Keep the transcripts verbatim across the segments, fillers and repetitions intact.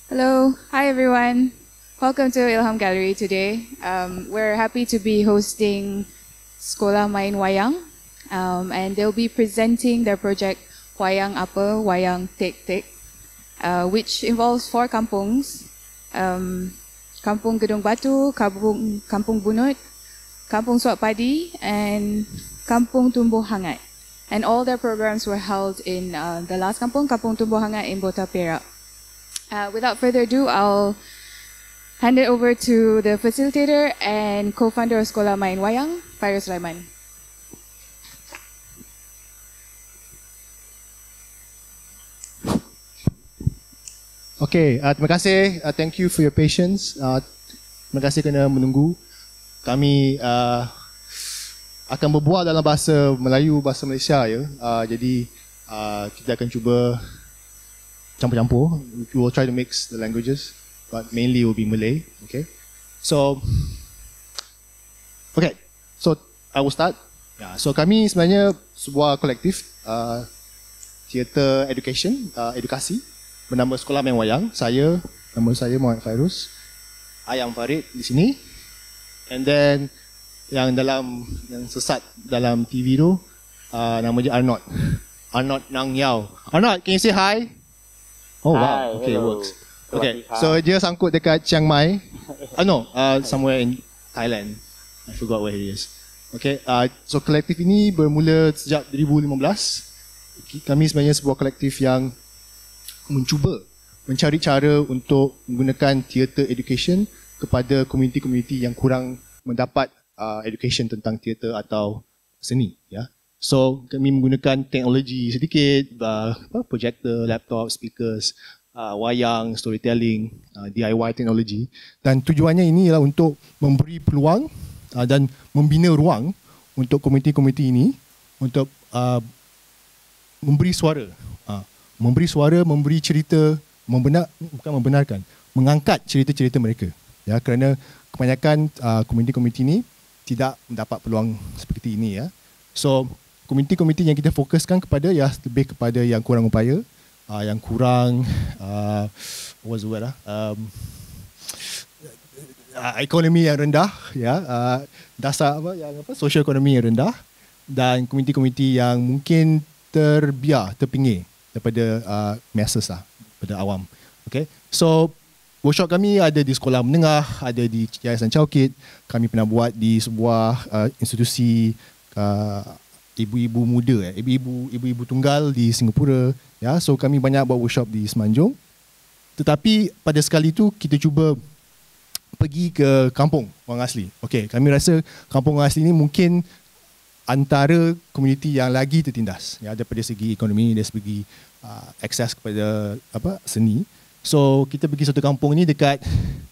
Hello, hi everyone. Welcome to Ilham Gallery today. Um, we're happy to be hosting Sekolah Main Wayang, um, and they'll be presenting their project Wayang Apa, Wayang Tik Tik, uh, which involves four kampungs: um, Kampung Gedung Batu, Kampung Kampung Bunut, Kampung Suat Padi, and Kampung Tumbuh Hangat. And all their programs were held in uh, the last kampung, Kampung Tumbuh Hangat in Bota Perak. Uh, without further ado, I'll hand it over to the facilitator and co-founder of Sekolah Main Wayang, Fairuz Rahman. Okay, uh, terima kasih. Uh, thank you for your patience. Uh, terima kasih kerana menunggu. Kami uh, akan berbual dalam bahasa Melayu, bahasa Malaysia ya. Uh, jadi uh, kita akan cuba campur-campur. We will try to mix the languages, but mainly it will be Malay. Okay. So, okay. So I will start. Yeah. So kami sebenarnya sebuah kolektif uh, teater education, uh, edukasi bernama Sekolah Main Wayang. Saya, nama saya Muhammad Fairuz. Ayam Farid di sini. And then yang dalam yang sesat dalam T V tu uh, nama dia Arnold. Arnold Nang Yao. Arnold, can you say hi? Oh wow, Hi, okay, it hello. works. Okay, so dia sangkut dekat Chiang Mai. Uh, no, uh, somewhere in Thailand. I forgot where he is. Okay, uh, so kolektif ini bermula sejak dua ribu lima belas. Kami sebenarnya sebuah kolektif yang mencuba mencari cara untuk menggunakan theatre education kepada komuniti-komuniti yang kurang mendapat uh, education tentang teater atau seni. Ya. So kami menggunakan teknologi sedikit, uh, projector, laptop, speakers, uh, wayang, storytelling, uh, D I Y teknologi, dan tujuannya ini ialah untuk memberi peluang uh, dan membina ruang untuk komuniti-komuniti ini untuk uh, memberi suara, uh, memberi suara, memberi cerita, membenar, bukan membenarkan, mengangkat cerita-cerita mereka. Ya, kerana kebanyakan uh, komuniti-komuniti ini tidak mendapat peluang seperti ini ya. So komuniti-komuniti yang kita fokuskan kepada ya lebih kepada yang kurang upaya, uh, yang kurang uh, what's the word ah? Um, uh, ekonomi yang rendah, ya, uh, dasar apa yang apa social ekonomi yang rendah, dan komuniti-komuniti yang mungkin terbiar, terpinggir daripada uh, masses lah, daripada awam. Okay, so workshop kami ada di sekolah menengah, ada di Yayasan Chowkit, kami pernah buat di sebuah uh, institusi uh, ibu-ibu muda, eh. ibu-ibu ibu-ibu tunggal di Singapura, ya. So kami banyak buat workshop di Semenanjung. Tetapi pada sekali itu kita cuba pergi ke kampung orang asli. Okey, kami rasa kampung orang asli ini mungkin antara komuniti yang lagi tertindas, ya, daripada segi ekonomi, dari segi uh, akses kepada apa seni. So kita pergi satu kampung ni dekat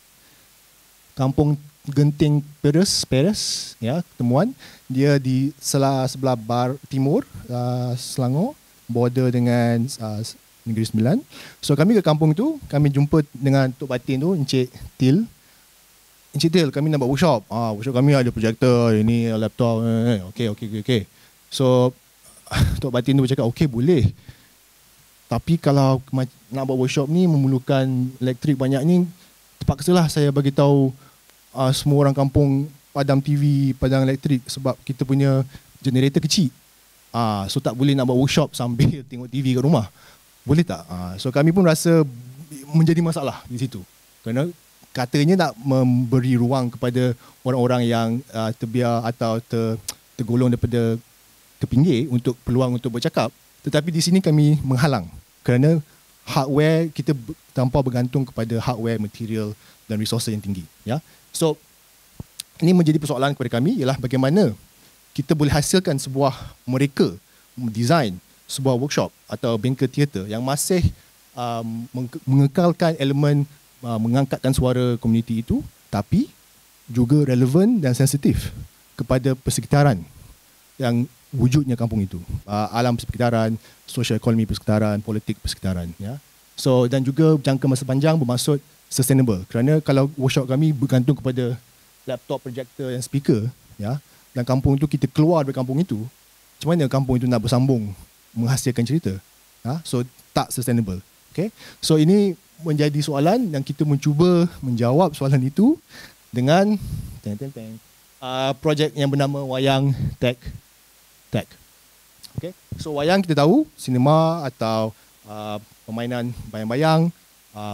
Kampung Genting Peres, Peres, ya, temuan. Dia di selah, sebelah bar timur uh, Selangor, border dengan uh, Negeri Sembilan. So kami ke kampung tu, kami jumpa dengan Tok Batin tu, Encik Til. Encik Til, kami nak buat workshop. Ah, workshop kami ada projektor, ini laptop. Eh, okey, okey, okey, okey. So Tok Batin tu bercakap, okey, boleh. Tapi kalau nak buat workshop ni memerlukan elektrik banyak ni, terpaksalah saya bagi tahu uh, semua orang kampung padam T V, padam elektrik sebab kita punya generator kecil. Uh, so tak boleh nak buat workshop sambil tengok T V kat rumah. Boleh tak? Uh, so kami pun rasa menjadi masalah di situ. Kerana katanya nak memberi ruang kepada orang-orang yang uh, terbiar atau ter, tergolong daripada terpinggir untuk peluang untuk bercakap. Tetapi di sini kami menghalang kerana hardware kita tanpa bergantung kepada hardware, material dan resources yang tinggi. Ya, so ini menjadi persoalan kepada kami ialah bagaimana kita boleh hasilkan sebuah mereka design sebuah workshop atau bengkel teater yang masih um, mengekalkan elemen uh, mengangkatkan suara komuniti itu, tapi juga relevan dan sensitif kepada persekitaran yang wujudnya kampung itu, uh, alam persekitaran, sosial ekonomi persekitaran, politik persekitaran, ya. So dan juga jangka masa panjang bermaksud sustainable, kerana kalau workshop kami bergantung kepada laptop, projector dan speaker, ya, dan kampung itu kita keluar dari kampung itu, macam mana kampung itu nak bersambung menghasilkan cerita, ya? So tak sustainable. Okay, so ini menjadi soalan dan kita mencuba menjawab soalan itu dengan teng, teng, teng, uh, projek yang bernama Wayang Tech Tech. Okay. So wayang kita tahu sinema atau uh, permainan bayang-bayang, uh,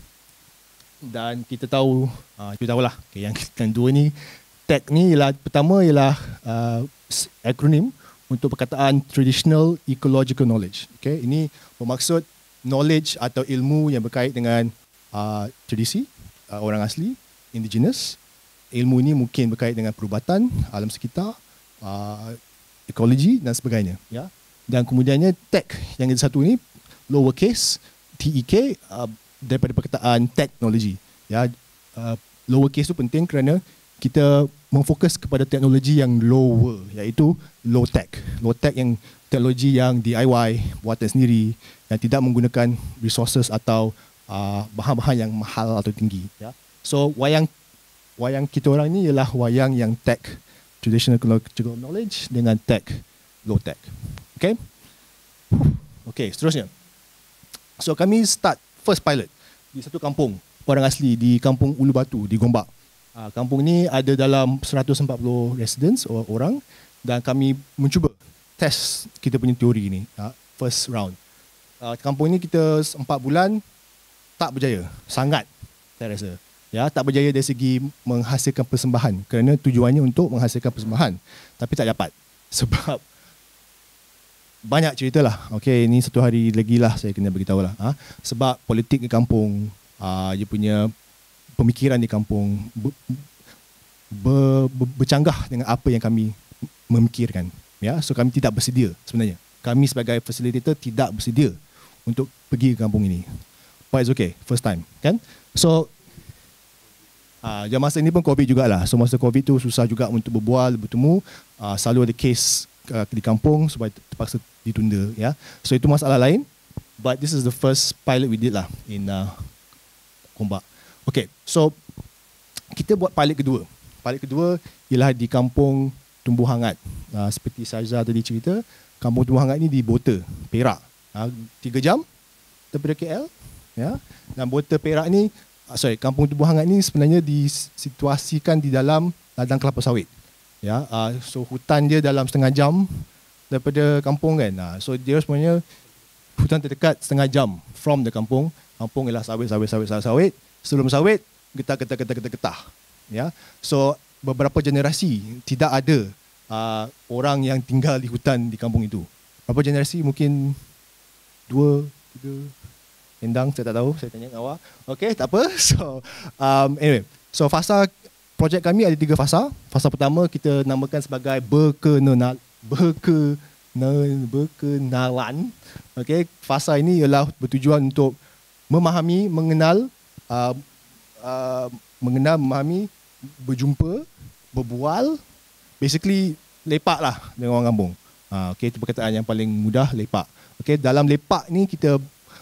dan kita tahu uh, kita tahulah okay, yang yang dua ni tech ni ialah pertama ialah uh, akronim untuk perkataan traditional ecological knowledge. Okay, ini bermaksud knowledge atau ilmu yang berkait dengan uh, tradisi uh, orang asli, indigenous. Ilmu ini mungkin berkait dengan perubatan, alam sekitar, uh, ekologi dan sebagainya. Ya. Dan kemudiannya tech yang satu ini lowercase T E K uh, daripada perkataan teknologi. Ya, uh, lowercase itu penting kerana kita memfokus kepada teknologi yang lower, iaitu low tech. Low tech yang teknologi yang D I Y, buatan sendiri, yang tidak menggunakan resources atau uh, bahan-bahan yang mahal atau tinggi. Ya. So wayang wayang kita orang ni ialah wayang yang tech, traditional ecological knowledge dengan tech, low tech. Okay? Okay, seterusnya. So kami start first pilot di satu kampung orang asli di Kampung Ulu Batu di Gombak. Uh, kampung ni ada dalam seratus empat puluh residents orang dan kami mencuba test kita punya teori ni, uh, first round. Uh, kampung ni kita empat bulan tak berjaya, sangat saya rasa. Ya, tak berjaya dari segi menghasilkan persembahan kerana tujuannya untuk menghasilkan persembahan tapi tak dapat sebab banyak cerita lah. Okay, ini satu hari lagi lah saya kena beritahu lah. Ha? Sebab politik di kampung, uh, dia punya pemikiran di kampung ber, ber, ber, bercanggah dengan apa yang kami memikirkan. Ya, so kami tidak bersedia sebenarnya. Kami sebagai facilitator tidak bersedia untuk pergi ke kampung ini. But it's okay, first time, kan? So, uh, jam masa ini pun COVID jugalah. So masa COVID tu susah juga untuk berbual, bertemu. Uh, selalu ada case uh, di kampung sebab terpaksa ditunda. Ya, so itu masalah lain. But this is the first pilot we did lah in uh, Gombak. Okay, so kita buat pilot kedua. Pilot kedua ialah di kampung Tumbuh Hangat. Uh, seperti Sajza tadi cerita, kampung Tumbuh Hangat ni di Bota, Perak. Uh, tiga jam daripada K L. Ya, dan Bota Perak ni, uh, sorry, kampung Tumbuh Hangat ni sebenarnya disituasikan di dalam ladang kelapa sawit. Ya, uh, so hutan dia dalam setengah jam daripada kampung kan. Uh, so dia sebenarnya hutan terdekat setengah jam from the kampung. Kampung ialah sawit, sawit, sawit, sawit, sawit. Sebelum sawit, getah, getah, getah, getah, getah. Ya, so beberapa generasi tidak ada uh, orang yang tinggal di hutan di kampung itu. Berapa generasi? Mungkin dua, tiga, endang, saya tak tahu. Saya tanya dengan awak. Okay, tak apa. So, um, anyway. So, fasa projek kami ada tiga fasa. Fasa pertama kita namakan sebagai berkenal, berkenal, berkenalan. Okay, fasa ini ialah bertujuan untuk memahami, mengenal, uh, uh, mengenal, memahami, berjumpa, berbual, basically lepak lah dengan orang kampung. Uh, okay, itu perkataan yang paling mudah, lepak. Okay, dalam lepak ni kita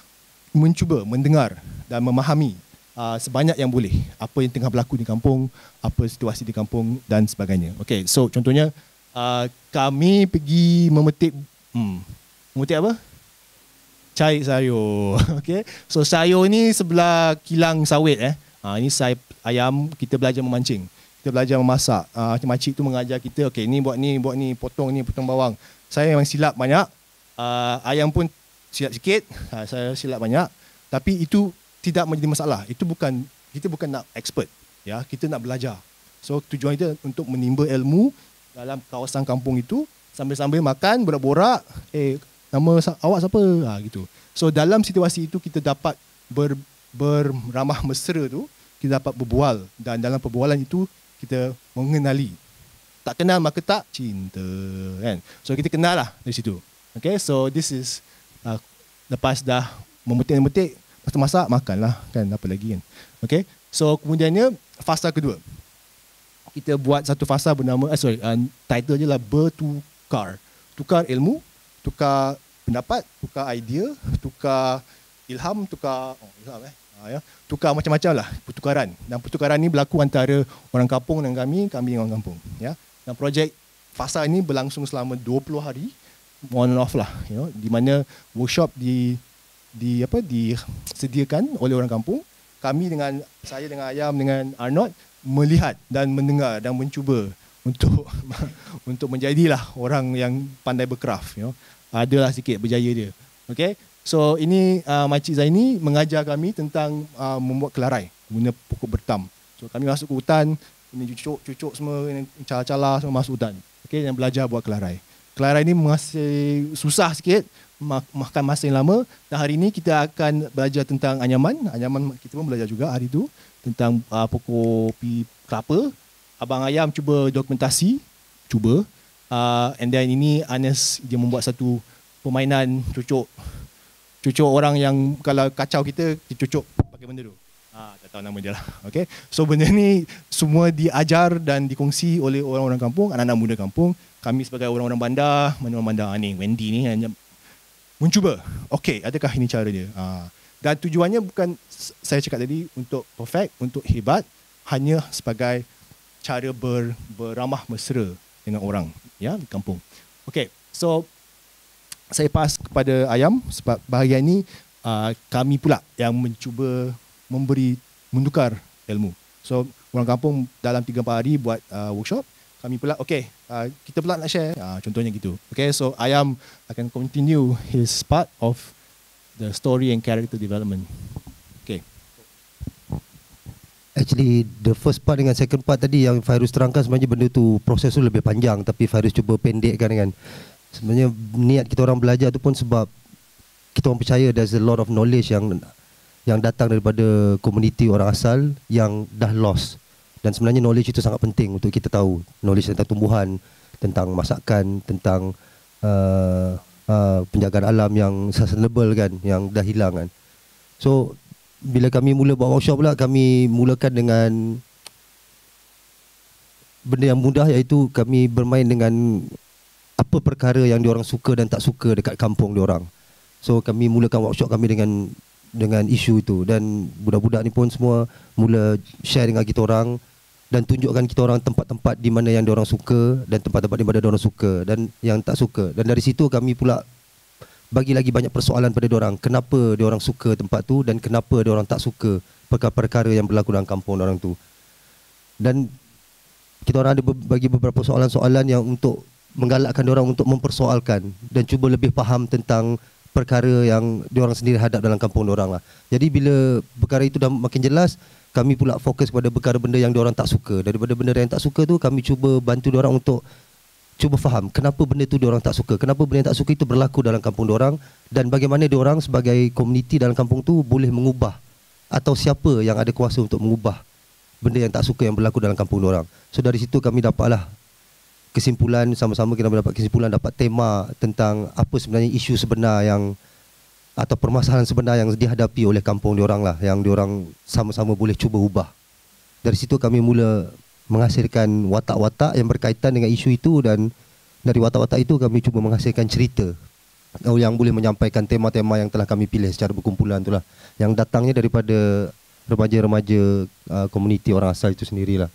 mencuba mendengar dan memahami uh, sebanyak yang boleh apa yang tengah berlaku di kampung, apa situasi di kampung dan sebagainya. Okay, so contohnya uh, kami pergi memetik, hmm, memetik apa? Cari sayur. Okay, so sayur ni sebelah kilang sawit eh. Ha, ini saya ayam, kita belajar memancing. Kita belajar memasak. Ha, makcik tu mengajar kita, okay, ni buat ni, buat ni, potong ni, potong bawang. Saya memang silap banyak. Uh, ayam pun silap sikit. Ha, saya silap banyak. Tapi itu tidak menjadi masalah. Itu bukan, kita bukan nak expert. Ya, kita nak belajar. So tujuan kita untuk menimba ilmu dalam kawasan kampung itu sambil-sambil makan, borak-borak. Eh, nama awak siapa? Ha, gitu. So dalam situasi itu kita dapat ber, berramah mesra tu, kita dapat berbual dan dalam perbualan itu kita mengenali. Tak kenal maka tak cinta, kan? So kita kenal lah dari situ. Okay, so this is uh, lepas dah memetik-memetik, lepas tu masak, makan lah, kan? Apa lagi kan? Okay, so kemudiannya fasa kedua. Kita buat satu fasa bernama, eh, sorry, uh, title je lah bertukar. Tukar ilmu, tukar pendapat, tukar idea, tukar ilham, tukar oh, ilham eh. Ha, ya. Tukar macam-macam lah pertukaran. Dan pertukaran ni berlaku antara orang kampung dan kami, kami dengan orang kampung. Ya. Dan projek fasa ini berlangsung selama dua puluh hari, on and off lah. You know, di mana workshop di di apa disediakan oleh orang kampung. Kami dengan saya dengan Ayam dengan Arnold melihat dan mendengar dan mencuba untuk untuk menjadilah orang yang pandai bercraft, you know. Adalah sikit berjaya dia. Okay, so ini uh, Makcik Zaini mengajar kami tentang uh, membuat kelarai guna pokok bertam. So kami masuk ke hutan, ini cucuk-cucuk semua, ini cala-cala semua masuk hutan. Okay, dan belajar buat kelarai. Kelarai ni masih susah sikit, mak- makan masa yang lama. Dan hari ini kita akan belajar tentang anyaman. Anyaman kita pun belajar juga hari itu tentang uh, pokok pi kelapa. Abang Ayam cuba dokumentasi, cuba. Uh, and then ini Anas dia membuat satu permainan cucuk. Cucuk orang yang kalau kacau kita, dia cucuk pakai benda tu. Ah, tak tahu nama dia lah. Okay. So benda ni semua diajar dan dikongsi oleh orang-orang kampung, anak-anak muda kampung. Kami sebagai orang-orang bandar, mana orang bandar ni, Wendy ni hanya mencuba. Okay, adakah ini cara dia? Ah. Dan tujuannya bukan saya cakap tadi untuk perfect, untuk hebat, hanya sebagai cara ber, beramah mesra dengan orang, ya, di kampung. Okay, so saya pas kepada Ayam sebab bahagian ni uh, kami pula yang mencuba memberi menukar ilmu. So orang kampung dalam tiga empat hari buat uh, workshop, kami pula okay, uh, kita pula nak share, uh, contohnya gitu. Okay, so Ayam akan continue his part of the story and character development. Okay. Actually, the first part dengan second part tadi yang Fairuz terangkan, sebenarnya benda tu proses tu lebih panjang, tapi Fairuz cuba pendekkan kan. Sebenarnya niat kita orang belajar tu pun sebab kita orang percaya there's a lot of knowledge yang yang datang daripada komuniti orang asal yang dah lost. Dan sebenarnya knowledge itu sangat penting untuk kita tahu. Knowledge tentang tumbuhan, tentang masakan, tentang uh, uh, penjagaan alam yang sustainable kan, yang dah hilang kan. So bila kami mula buat workshop pula, kami mulakan dengan benda yang mudah, iaitu kami bermain dengan apa perkara yang diorang suka dan tak suka dekat kampung diorang. So kami mulakan workshop kami dengan dengan isu itu, dan budak-budak ni pun semua mula share dengan kita orang dan tunjukkan kita orang tempat-tempat di mana yang diorang suka dan tempat-tempat di mana diorang suka dan yang tak suka. Dan dari situ kami pula bagi lagi banyak persoalan pada diorang, kenapa diorang suka tempat tu dan kenapa diorang tak suka perkara-perkara yang berlaku dalam kampung diorang tu. Dan kita orang ada bagi beberapa soalan-soalan yang untuk menggalakkan diorang untuk mempersoalkan dan cuba lebih faham tentang perkara yang diorang sendiri hadap dalam kampung diorang lah. Jadi bila perkara itu dah makin jelas, kami pula fokus kepada perkara benda yang diorang tak suka. Daripada benda yang tak suka tu, kami cuba bantu diorang untuk cuba faham kenapa benda tu diorang tak suka, kenapa benda yang tak suka itu berlaku dalam kampung diorang, dan bagaimana diorang sebagai komuniti dalam kampung tu boleh mengubah, atau siapa yang ada kuasa untuk mengubah benda yang tak suka yang berlaku dalam kampung diorang. So dari situ kami dapatlah kesimpulan, sama-sama kita dapat kesimpulan, dapat tema tentang apa sebenarnya isu sebenar yang atau permasalahan sebenar yang dihadapi oleh kampung diorang lah, yang diorang sama-sama boleh cuba ubah. Dari situ kami mula menghasilkan watak-watak yang berkaitan dengan isu itu, dan dari watak-watak itu kami cuba menghasilkan cerita yang boleh menyampaikan tema-tema yang telah kami pilih secara berkumpulan itulah, yang datangnya daripada remaja-remaja uh, komuniti orang asal itu sendirilah.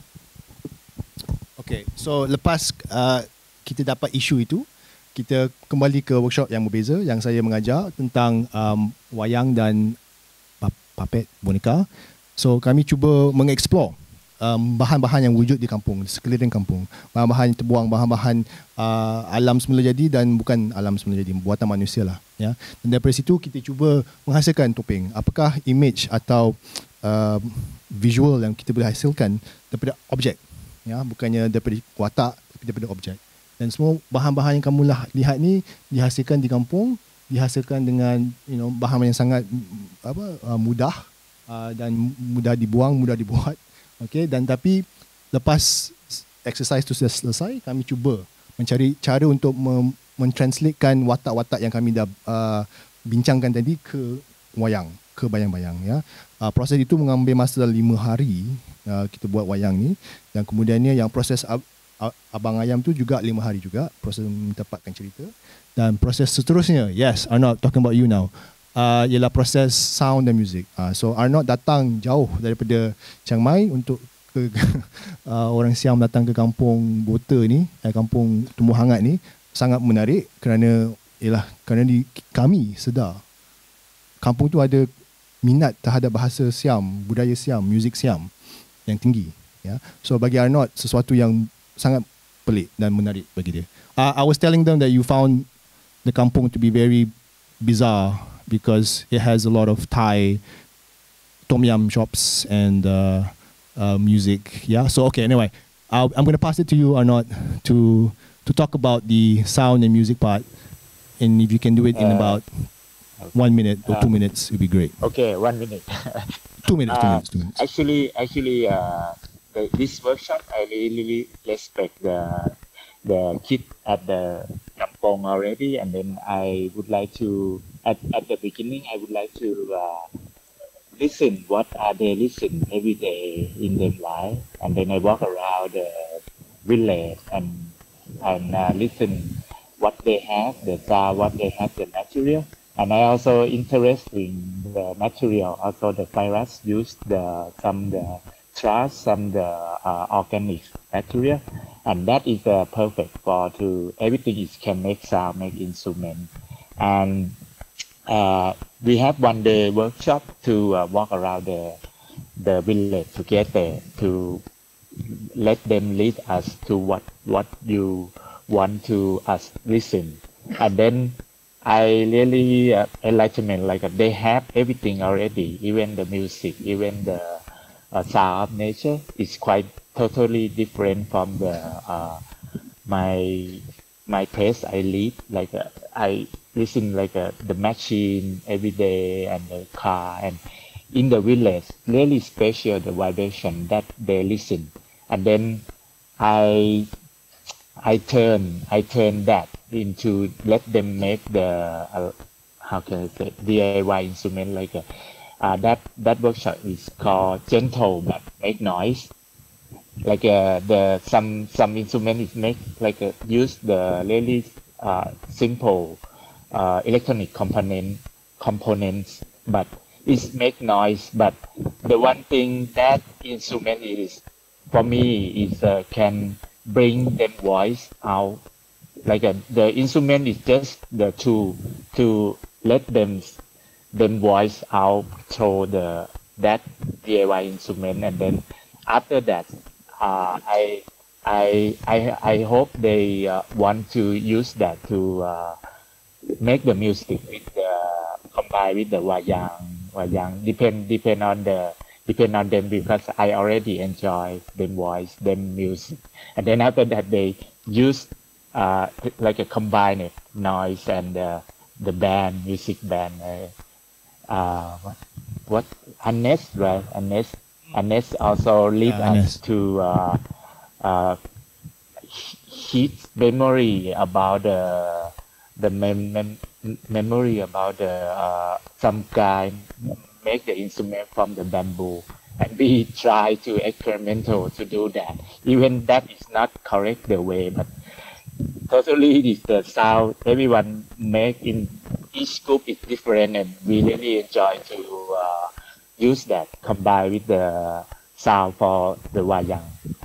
Okay, so lepas uh, kita dapat isu itu, kita kembali ke workshop yang berbeza yang saya mengajar tentang um, wayang dan puppet, boneka. So kami cuba mengeksplor Um, bahan-bahan yang wujud di kampung, sekeliling kampung. Bahan-bahan yang terbuang, bahan-bahan uh, alam semula jadi dan bukan alam semula jadi, buatan manusia lah. Ya. Dan daripada situ kita cuba menghasilkan topeng. Apakah image atau uh, visual yang kita boleh hasilkan daripada objek. Ya, bukannya daripada watak, tapi daripada objek. Dan semua bahan-bahan yang kamu lihat ni dihasilkan di kampung, dihasilkan dengan you know, bahan yang sangat apa, uh, mudah uh, dan mudah dibuang, mudah dibuat. Okay, dan tapi lepas exercise itu sudah selesai, kami cuba mencari cara untuk mem- mentranslatekan watak-watak yang kami dah uh, bincangkan tadi ke wayang, ke bayang-bayang. Ya. Uh, proses itu mengambil masa lima hari uh, kita buat wayang ni, dan kemudiannya yang proses ab- Abang Ayam tu juga lima hari juga, proses mentempatkan cerita. Dan proses seterusnya, yes, Arnold, talking about you now. Uh, ialah proses sound dan music. Uh, so Arnold datang jauh daripada Chiang Mai untuk ke uh, orang Siam datang ke kampung Bota ni, eh, kampung Tumbuh Hangat ni sangat menarik kerana ialah kerana di, kami sedar kampung tu ada minat terhadap bahasa Siam, budaya Siam, muzik Siam yang tinggi. Ya, so bagi Arnold sesuatu yang sangat pelik dan menarik bagi dia. Uh, I was telling them that you found the kampung to be very bizarre because it has a lot of Thai tom yum shops and uh, uh, music. Yeah, so okay. Anyway, I'll, I'm going to pass it to you, Arnold, to to talk about the sound and music part, and if you can do it in Uh, about one minute or two minutes, it'd be great. Okay, one minute. Two minutes, two Uh, minutes, two minutes. Actually, actually, uh, the, this workshop, I really, really respect the the kid at the kampong already, and then I would like to at at the beginning, I would like to uh, listen what are they listen every day in their life, and then I walk around the village and and uh, listen what they have, the sound, what they have, the material. And I also interested in the material, also the virus used the some the trash, some the uh, organic material, and that is uh, perfect for to everything is can make sound, make instrument, and uh, we have one day workshop to uh, walk around the the village together to let them lead us to what what you want to us listen, and then. I really uh, enlightenment like uh, they have everything already, even the music, even the uh, sound of nature is quite totally different from the uh, my my place I live. Like uh, I listen like uh, the machine every day and the car, and in the village really special the vibration that they listen, and then I I turn I turn that into let them make the uh, how can I say D I Y instrument like a, uh, that that workshop is called gentle but make noise like uh, the some some instrument is make like uh, use the really uh, simple uh, electronic component components but it's make noise, but the one thing that instrument is for me is uh, can bring them voice out. Like uh, the instrument is just the tool to let them them voice out through the that D I Y instrument, and then after that, uh, I I I I hope they uh, want to use that to uh, make the music with the combine with the wayang wayang depend depend on the depend on them because I already enjoy them voice them music, and then after that they use. Uh, like a combined noise and uh, the band, music band. Uh, uh, what, what Anes, right? Anes, Anes also lead Yeah, Anes. us to uh, uh, his memory about the the mem- mem- memory about the uh, some guy make the instrument from the bamboo, and we try to experimental to do that. Even that is not correct the way, but totally is the sound everyone make in each group is different, and we really enjoy to uh, use that combined with the sound for the wayang.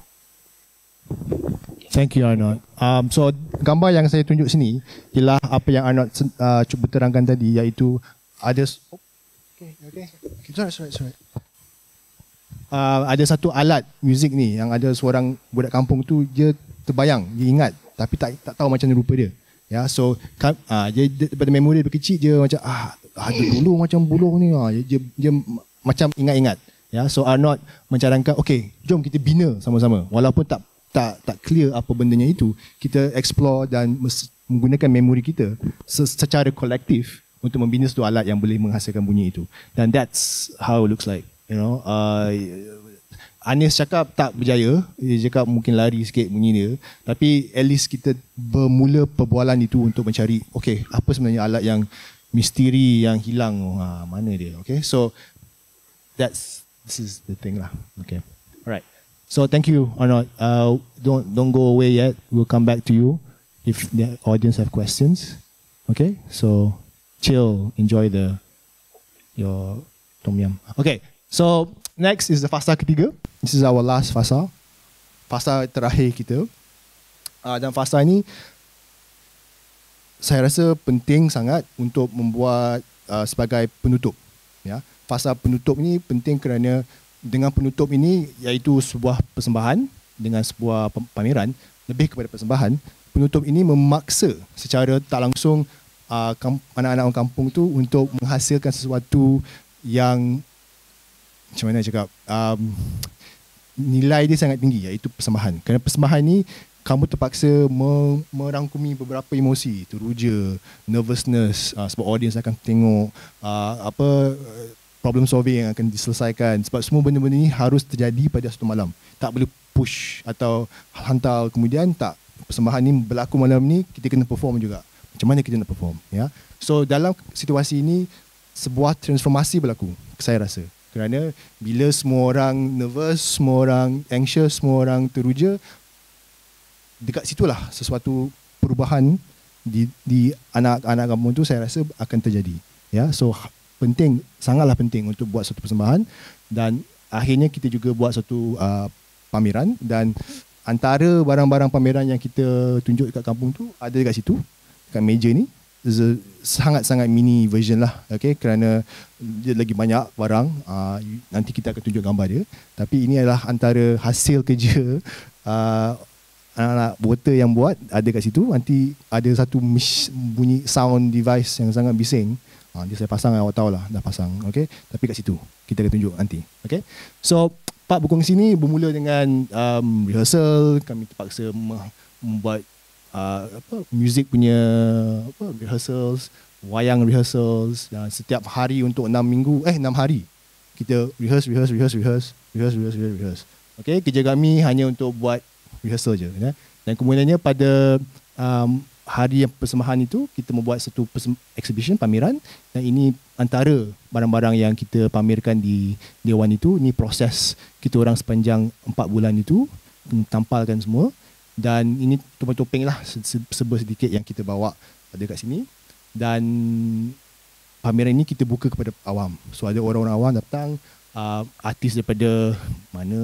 Thank you, Arnold. Um, so gambar yang saya tunjuk sini ialah apa yang Arnold uh, cuba terangkan tadi, iaitu ada okay, okay. Sorry, sorry, sorry. Uh, ada satu alat muzik ni yang ada seorang budak kampung tu dia terbayang, dia ingat tapi tak tak tahu macam mana rupa dia. Ya, so kan, uh, dia daripada memori dia kecil dia macam ah ada buluh macam buluh ni ah, dia, dia, dia macam ingat-ingat. Ya, so Arnold mencarankan okey, jom kita bina sama-sama. Walaupun tak tak tak clear apa bendanya itu, kita explore dan menggunakan memori kita secara kolektif untuk membina satu alat yang boleh menghasilkan bunyi itu. Dan that's how it looks like, you know. Uh, Anis cakap tak berjaya, dia cakap mungkin lari sikit bunyi dia, tapi at least kita bermula perbualan itu untuk mencari okey, apa sebenarnya alat yang misteri yang hilang, ha, mana dia. Okay, so that's this is the thing lah. Okay, alright. So thank you, Arnold. Uh, don't don't go away yet. We'll come back to you if the audience have questions. Okay, so chill, enjoy the your tom yum. Okay, so next is the fasa ketiga. This is our last fasa, fasa terakhir kita. Uh, dan fasa ini saya rasa penting sangat untuk membuat uh, sebagai penutup. Ya, fasa penutup ni penting kerana dengan penutup ini iaitu sebuah persembahan dengan sebuah pameran lebih kepada persembahan. Penutup ini memaksa secara tak langsung uh, anak-anak orang kampung tu untuk menghasilkan sesuatu yang macam mana cakap um, nilai dia sangat tinggi iaitu persembahan. Kerana persembahan ni kamu terpaksa merangkumi beberapa emosi, teruja, nervousness, uh, sebab audience akan tengok uh, apa problem solving yang akan diselesaikan, sebab semua benda-benda ni harus terjadi pada satu malam. Tak boleh push atau hantar kemudian, tak. Persembahan ni berlaku malam ni, kita kena perform juga. Macam mana kita nak perform, ya. So dalam situasi ini sebuah transformasi berlaku, saya rasa. Kerana bila semua orang nervous, semua orang anxious, semua orang teruja, dekat situlah sesuatu perubahan di di anak-anak kampung tu saya rasa akan terjadi. Ya, so penting, sangatlah penting untuk buat satu persembahan, dan akhirnya kita juga buat satu uh, pameran, dan antara barang-barang pameran yang kita tunjuk dekat kampung tu ada dekat situ, dekat meja ni. Sangat-sangat mini version lah, okay? Kerana dia lagi banyak barang, uh, nanti kita akan tunjuk gambar dia. Tapi ini adalah antara hasil kerja uh, anak-anak voter yang buat, ada kat situ. Nanti ada satu bunyi sound device yang sangat bising. Ha, dia saya pasang, awak tahu lah, dah pasang. Okay? Tapi kat situ, kita akan tunjuk nanti. Okay? So, Pak Berkongsi ni bermula dengan um, rehearsal. Kami terpaksa membuat uh, apa, music punya apa, rehearsals, wayang rehearsals. Dan setiap hari untuk enam minggu, eh enam hari. Kita rehearse, rehearse, rehearse, rehearse, rehearse, rehearse, rehearse, rehearse. Okay? Kerja kami hanya untuk buat rehearsal je. Ya? Dan kemudiannya pada um, hari yang persembahan itu, kita membuat satu exhibition, pameran, dan ini antara barang-barang yang kita pamerkan di Dewan itu. Ini proses kita orang sepanjang empat bulan itu, tampalkan semua, dan ini topeng-topeng lah serba sedikit yang kita bawa ada kat sini. Dan pameran ini kita buka kepada awam, so ada orang-orang awam datang, uh, artis daripada mana,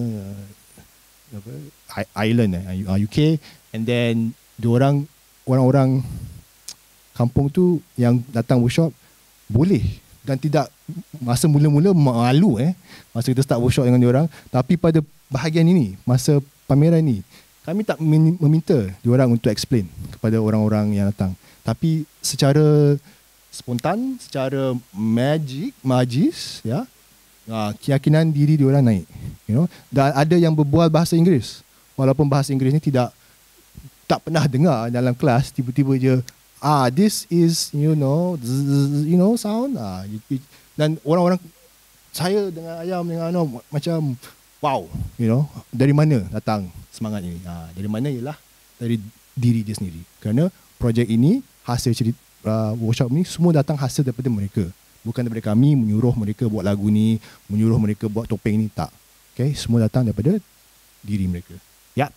apa, Ireland, eh, U K, and then diorang, orang-orang kampung tu yang datang workshop boleh, dan tidak masa mula-mula malu eh masa kita start workshop dengan diorang. Tapi pada bahagian ini, masa pameran ni, kami tak meminta diorang untuk explain kepada orang-orang yang datang, tapi secara spontan, secara magic, magis, ya, keyakinan diri diorang naik, you know. Dan ada yang berbual bahasa Inggeris, walaupun bahasa Inggeris ni tidak tak pernah dengar dalam kelas, tiba-tiba je, ah, this is, you know, zzz, you know, sound, ah, dan orang-orang, saya dengan ayam dengan ano, macam wow, you know, dari mana datang semangat ini? Ah, dari mana? Ialah dari diri dia sendiri. Kerana projek ini, hasil cerita uh, workshop ni semua datang hasil daripada mereka, bukan daripada kami menyuruh mereka buat lagu ni, menyuruh mereka buat topeng ni, tak. Okay, semua datang daripada diri mereka. Ya.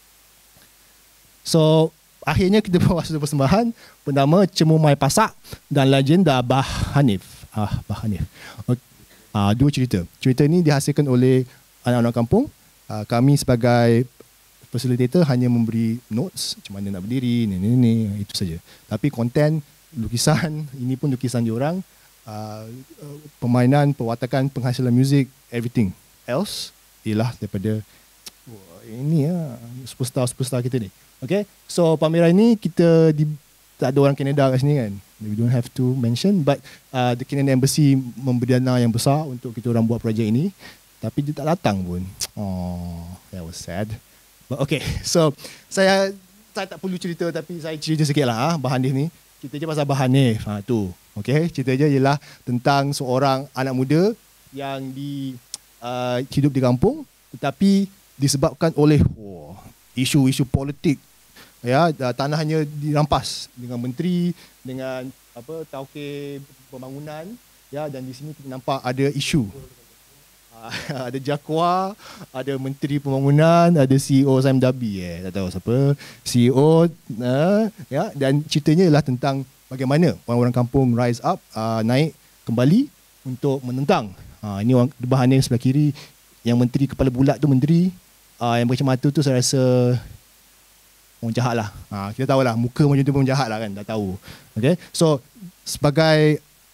So, akhirnya kita bawa satu persembahan bernama Cemu Mai Pasak dan Legenda Bah Hanif. Ah, Bah Hanif. Ah, dua cerita. Cerita ini dihasilkan oleh anak-anak kampung. Ah, kami sebagai facilitator hanya memberi notes macam mana nak berdiri, ni ni ni, itu saja. Tapi konten, lukisan, ini pun lukisan diorang, ah, permainan, perwatakan, penghasilan muzik, everything else ialah daripada ini ya, superstar-superstar kita ni. Okay, so pameran ni kita di, tak ada orang Canada kat sini kan, we don't have to mention, but uh, the Canadian Embassy memberi dana yang besar untuk kita orang buat projek ini, tapi dia tak datang pun. Oh, that was sad. But okay, so saya saya tak perlu cerita, tapi saya cerita sikit lah, ah, Bah Hanif ni. Cerita je pasal Bah Hanif, ha, tu. Okay, cerita je ialah tentang seorang anak muda yang di uh, hidup di kampung, tetapi disebabkan oleh oh, isu-isu politik, ya, tanahnya dirampas dengan menteri, dengan apa, tauke pembangunan, ya, dan di sini kita nampak ada isu, ada Jakwa, ada menteri pembangunan, ada C E O Sam Dabi, eh tak tahu siapa C E O, uh, ya, dan ceritanya ialah tentang bagaimana orang-orang kampung rise up, uh, naik kembali untuk menentang. Uh, ini orang Bah Hanif sebelah kiri, yang menteri kepala bulat tu menteri. Uh, yang berkacamata tu saya rasa orang jahat lah. Ha, kita tahu lah, muka macam tu pun jahat lah kan, dah tahu. Okay? So, sebagai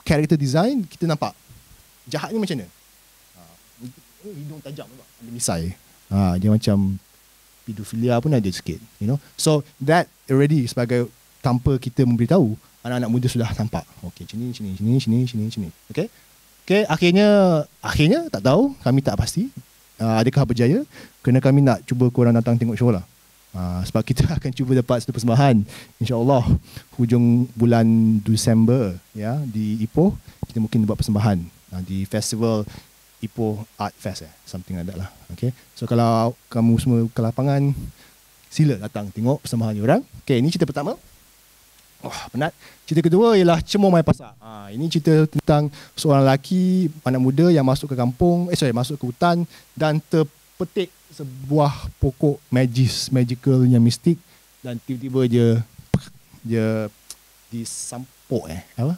character design, kita nampak jahat ni macam mana. Uh, hidung tajam nampak, ada misai. Uh, dia macam pedofilia pun ada sikit, you know. So that already sebagai tanpa kita memberitahu, anak-anak muda sudah nampak. Okey, sini sini sini sini sini sini. Okey. Okey, akhirnya akhirnya tak tahu, kami tak pasti uh, adakah berjaya, kerana kami nak cuba korang datang tengok show lah. Uh, sebab kita akan cuba dapat satu persembahan insya-Allah hujung bulan Disember ya di Ipoh, kita mungkin buat persembahan uh, di festival Ipoh Art Fest eh, something like that lah. Okay, so kalau kamu semua ke lapangan, sila datang tengok persembahan orang. Okay, ini cerita pertama. Oh, penat. Cerita kedua ialah Cemor Mai Pasar. Ha, ini cerita tentang seorang lelaki, anak muda yang masuk ke kampung, eh sorry, masuk ke hutan dan terpetik sebuah pokok magis, magical yang mistik, dan tiba-tiba dia dia disampuk eh apa?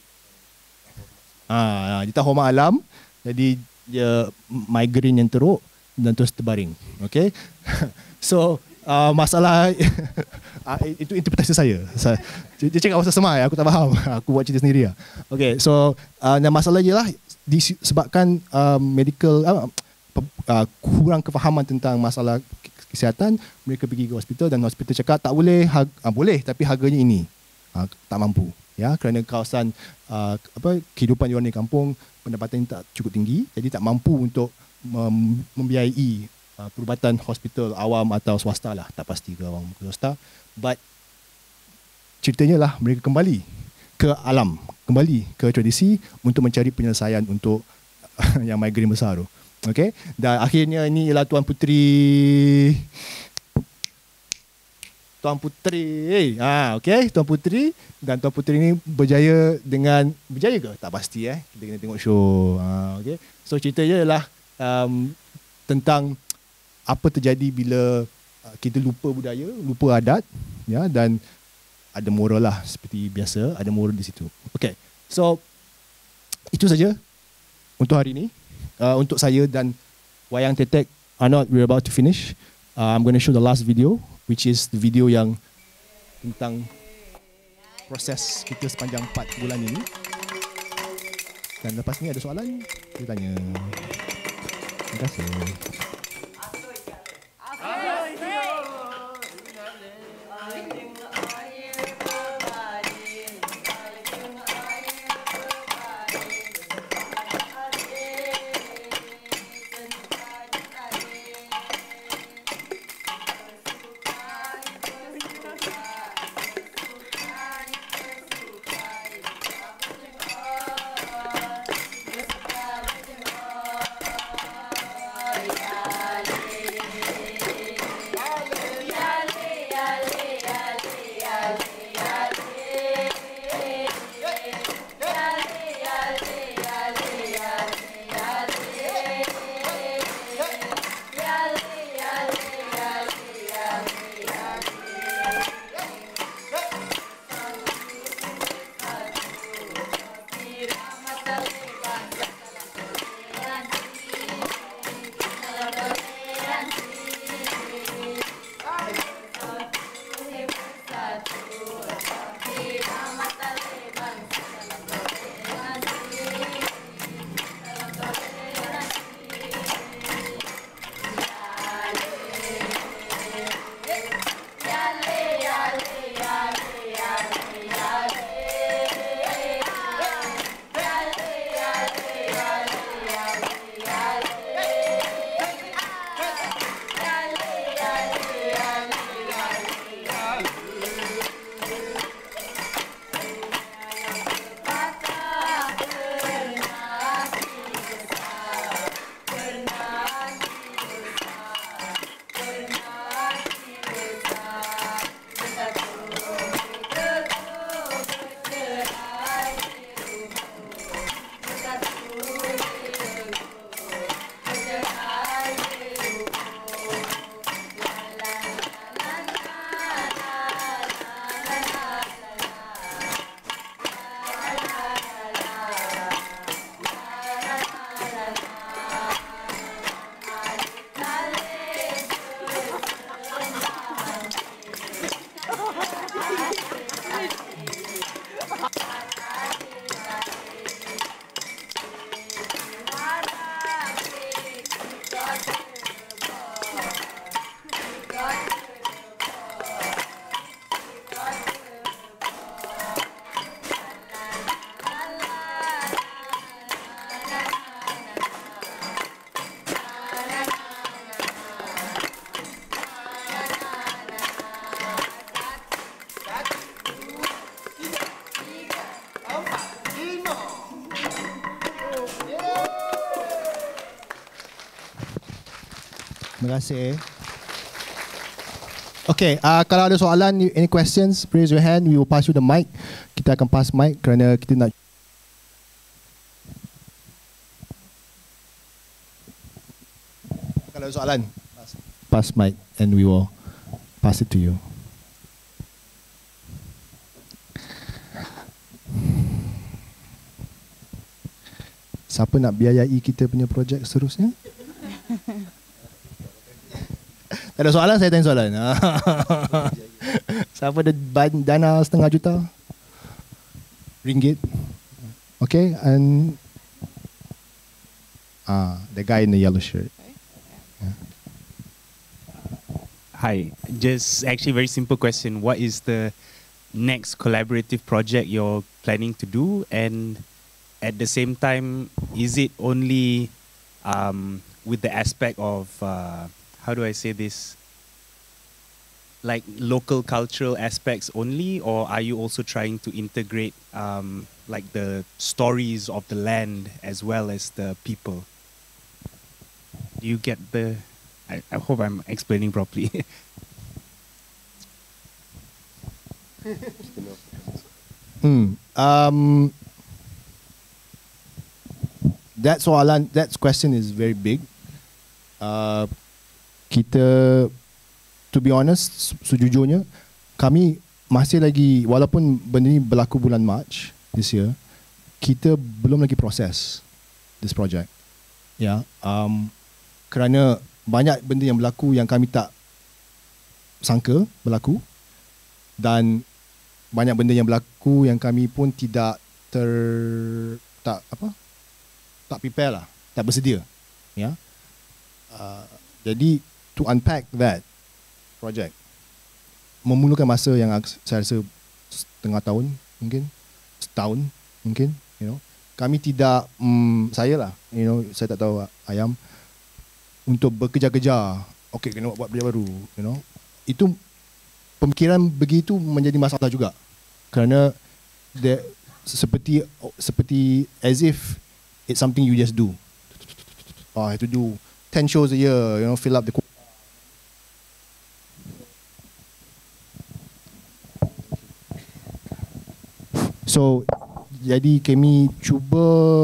Ah, dia tahu hormat alam. Jadi dia migraine yang teruk dan terus terbaring. Okay. So uh, masalah uh, itu interpretasi saya. saya dia cakap pasal semai, aku tak faham. Aku buat cerita sendiri lah. Okay. So uh, dan masalah je lah disebabkan uh, medical uh, uh, kurang kefahaman tentang masalah kesihatan, mereka pergi ke hospital dan hospital cakap tak boleh, ha- uh, boleh tapi harganya ini. Uh, tak mampu. Ya, kerana kawasan uh, apa kehidupan di orang di kampung, pendapatan tak cukup tinggi, jadi tak mampu untuk mem- membiayai uh, perubatan hospital awam atau swasta lah, tak pasti ke awam ke swasta. But ceritanya lah mereka kembali ke alam, kembali ke tradisi untuk mencari penyelesaian untuk uh, yang migraine besar tu. Okay, dan akhirnya ini ialah Tuan Puteri Tuan Puteri, eh, ah, okay, Tuan Puteri, dan Tuan Puteri ni berjaya dengan, berjaya ke? Tak pasti eh, kita kena tengok show. Ah, okay. So ceritanya ialah um, tentang apa terjadi bila uh, kita lupa budaya, lupa adat, ya, dan ada moral lah seperti biasa, ada moral di situ. Okay, so itu saja untuk hari ini. Uh, untuk saya dan Wayang Tetek, Arnold, we're about to finish. Uh, I'm going to show the last video, which is the video yang tentang proses kita sepanjang empat bulan ini. Dan lepas ni ada soalan, kita tanya. Terima kasih. Terima kasih. Okay, uh, kalau ada soalan, any questions, raise your hand. We will pass you the mic. Kita akan pass mic kerana kita nak. Kalau ada soalan, pass, pass mic and we will pass it to you. Siapa nak biayai kita punya projek seterusnya? Tak ada soalan, saya tanya soalan. Siapa ada dana setengah juta ringgit? Okay, and ah, the guy in the yellow shirt. Yeah. Hi, just actually very simple question. What is the next collaborative project you're planning to do? And at the same time, is it only um, with the aspect of uh, how do I say this, like local cultural aspects only, or are you also trying to integrate um, like the stories of the land as well as the people? Do you get the, I, I hope I'm explaining properly. hmm. Um, that soalan, that question is very big. Uh, kita, to be honest, sejujurnya, kami masih lagi, walaupun benda ni berlaku bulan March this year, kita belum lagi proses this project. Ya, yeah, um, kerana banyak benda yang berlaku yang kami tak sangka berlaku, dan banyak benda yang berlaku yang kami pun tidak ter tak apa tak prepare lah, tak bersedia. Ya, yeah. uh, jadi to unpack that project memerlukan masa yang saya rasa setengah tahun, mungkin setahun, mungkin, you know. Kami tidak, um, saya lah, you know, saya tak tahu Ayam, untuk bekerja-kerja, okay, kena buat benda baru, you know. Itu pemikiran begitu menjadi masalah juga, kerana the, seperti seperti as if it's something you just do. Oh, I have to do ten shows a year, you know, fill up the. So, jadi kami cuba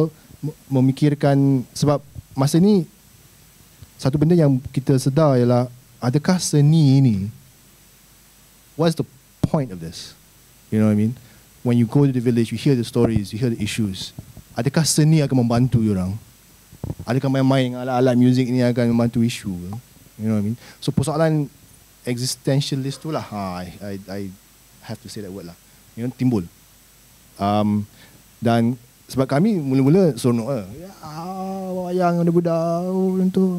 memikirkan, sebab masa ni satu benda yang kita sedar ialah, adakah seni ini, what's the point of this? You know what I mean? When you go to the village, you hear the stories, you hear the issues. Adakah seni akan membantu orang? Adakah main-main alat-alat muzik ini akan membantu isu? You know what I mean? So persoalan existentialist tu lah, ha, I, I, I have to say that word lah, you know, timbul. Um, dan sebab kami mula-mula seronok lah, ya, wayang ada budak tu.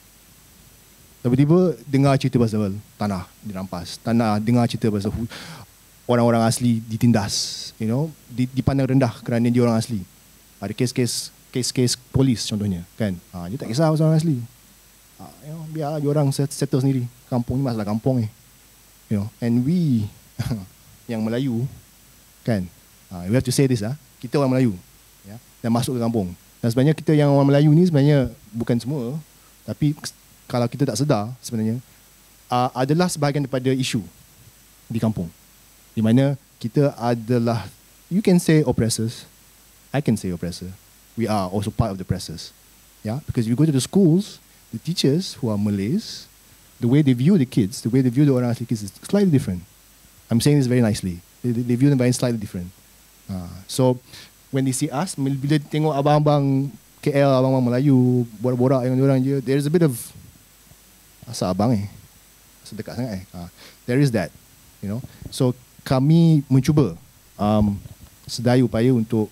Tiba-tiba dengar cerita pasal tanah dirampas, tanah dengar cerita pasal orang-orang asli ditindas, you know, dipandang rendah kerana dia orang asli. Ada kes-kes kes-kes polis contohnya, kan. Ha, dia tak kisah pasal orang asli. Ha, you know, biar dia orang settle sendiri. Kampung ni masalah kampung ni. You know, and we yang Melayu, kan. Uh, we have to say this lah. Kita orang Melayu, ya, dan masuk ke kampung. Dan sebenarnya kita yang orang Melayu ni sebenarnya bukan semua, tapi kalau kita tak sedar sebenarnya uh, adalah sebahagian daripada isu di kampung. Di mana kita adalah, you can say oppressors, I can say oppressor. We are also part of the oppressors. Yeah, because if you go to the schools, the teachers who are Malays, the way they view the kids, the way they view the orang asli kids is slightly different. I'm saying this very nicely. They, they view them very slightly different. Uh, so when they see us, bila tengok abang-abang K L, abang-abang Melayu borak-borak dengan orang je, there is a bit of asal abang eh, asal dekat sangat eh. Uh, there is that, you know. So kami mencuba um, sedaya upaya untuk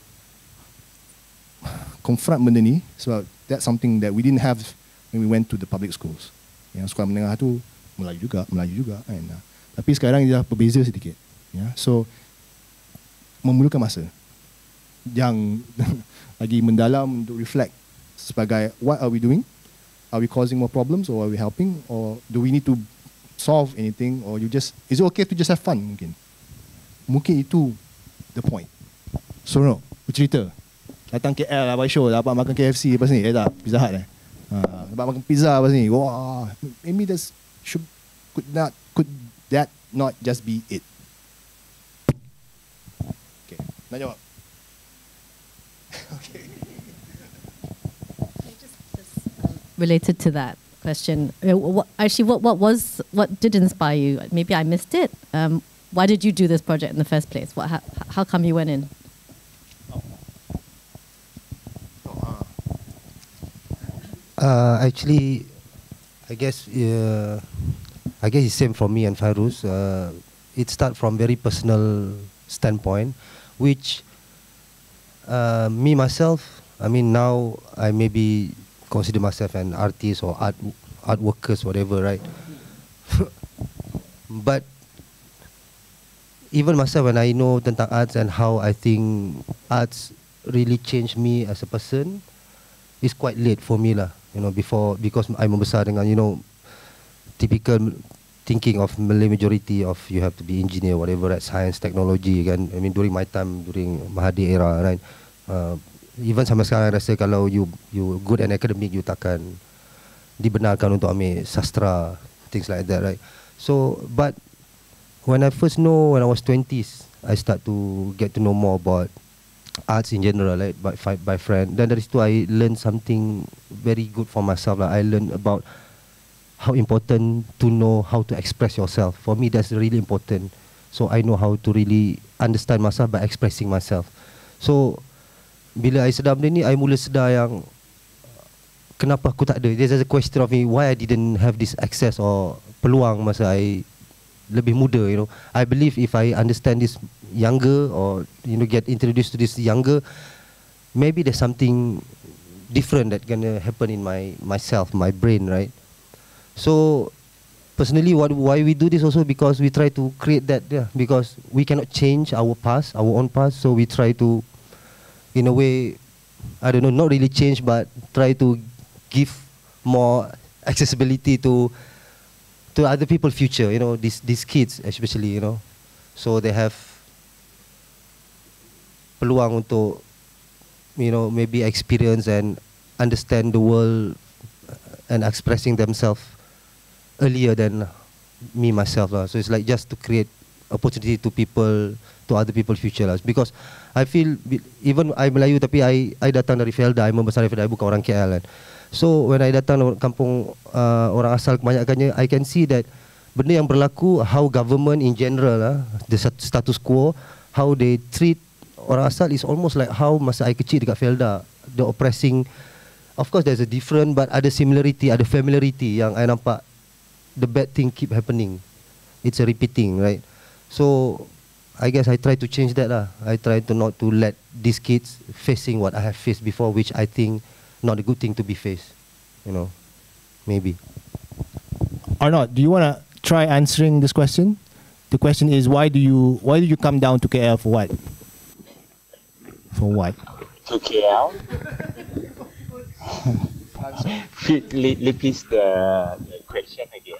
confront benda ni, sebab that's something that we didn't have when we went to the public schools. Yang sekolah menengah tu Melayu juga, Melayu juga kan. Uh, tapi sekarang dia berbeza sedikit. Yeah. So memerlukan masa yang lagi mendalam untuk reflect sebagai what are we doing? Are we causing more problems, or are we helping, or do we need to solve anything, or you just, is it okay to just have fun? Mungkin mungkin itu the point. So no, bercerita datang K L lah, buy show, dapat makan K F C lepas ni, eh tak, Pizza Hut eh, Ha, sebab makan pizza apa ni? Wah, maybe that's should could not could that not just be it? Okay, nak jawab? Okay. Related to that question, uh, what, actually, what what was what did inspire you? Maybe I missed it. Um, why did you do this project in the first place? What how, how come you went in? Uh, actually, I guess uh, I guess it's same for me and Fairuz. Uh, it start from very personal standpoint, which uh, me myself. I mean, now I maybe consider myself an artist or art art workers, whatever, right? But even myself, when I know tentang arts and how I think arts really changed me as a person, it's quite late for me lah. You know, before, because I'm membesar dengan, you know, typical thinking of Malay majority of you have to be engineer, whatever, right? Science, technology kan. I mean, during my time, during Mahathir era, right? Uh, even sampai sekarang rasa kalau you you good and academic, you takkan dibenarkan untuk ambil sastra, things like that, right? So, but when I first know, when I was twenties, I start to get to know more about arts in general, right? By by friend. Then dari situ I learn something very good for myself. Like I learn about how important to know how to express yourself. For me, that's really important. So I know how to really understand myself by expressing myself. So bila I sedar benda ni, I mula sedar yang kenapa aku tak ada. There's a question of me, why I didn't have this access or peluang masa I lebih muda, you know. I believe if I understand this younger or, you know, get introduced to this younger, maybe there's something different that gonna happen in my myself, my brain, right? So personally, what why we do this also because we try to create that, yeah, because we cannot change our past, our own past, so we try to, in a way, I don't know, not really change, but try to give more accessibility to to other people future, you know, these these kids especially, you know, so they have peluang untuk, you know, maybe experience and understand the world and expressing themselves earlier than me myself lah. So it's like just to create opportunity to people, to other people future lah. Because I feel even I Melayu tapi I I datang dari Felda, I membesar dari Felda, I bukan orang K L kan. So when I datang kampung uh, orang asal kebanyakannya, I can see that benda yang berlaku, how government in general lah, the status quo, how they treat orang asal is almost like how masa I kecil dekat Felda, the oppressing. Of course there's a different, but ada similarity, ada familiarity yang I nampak the bad thing keep happening. It's a repeating, right? So I guess I try to change that lah. I try to not to let these kids facing what I have faced before, which I think not a good thing to be faced, you know, maybe. Arnold, do you want to try answering this question? The question is, why do you why do you come down to K L for what? For what? To K L? Please the, the question again.